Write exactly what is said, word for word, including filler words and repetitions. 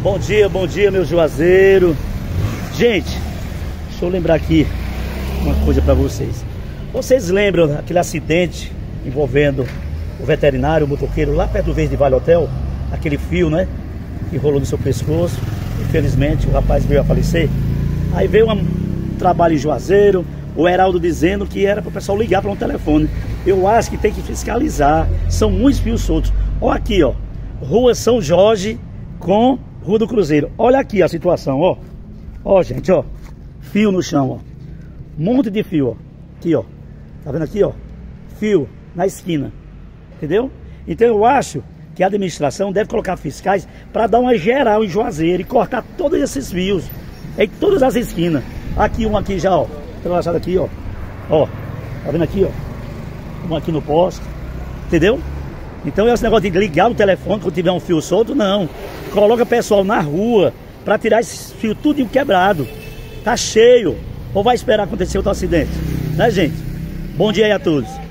Bom dia, bom dia, meu juazeiro. Gente, deixa eu lembrar aqui uma coisa pra vocês. Vocês lembram daquele acidente envolvendo o veterinário, o motoqueiro, lá perto do Verde Vale Hotel? Aquele fio, né, que rolou no seu pescoço. Infelizmente o rapaz veio a falecer. Aí veio um trabalho em Juazeiro, o Heraldo dizendo que era para o pessoal ligar para um telefone. Eu acho que tem que fiscalizar, são muitos fios soltos. Olha aqui, ó, Rua São Jorge com Rua do Cruzeiro. Olha aqui a situação, ó. Ó, gente, ó, fio no chão, ó. Um monte de fio, ó. Aqui, ó. Tá vendo aqui, ó? Fio na esquina. Entendeu? Então eu acho que a administração deve colocar fiscais para dar uma geral em Juazeiro e cortar todos esses fios em todas as esquinas. Aqui, um aqui já, ó. Entrelaçado aqui, ó. Ó. Tá vendo aqui, ó? Um aqui no poste. Entendeu? Então esse negócio de ligar o telefone quando tiver um fio solto, não. Coloca pessoal na rua para tirar esses fios tudo quebrado. Tá cheio. Ou vai esperar acontecer outro acidente? Né, gente? Bom dia aí a todos.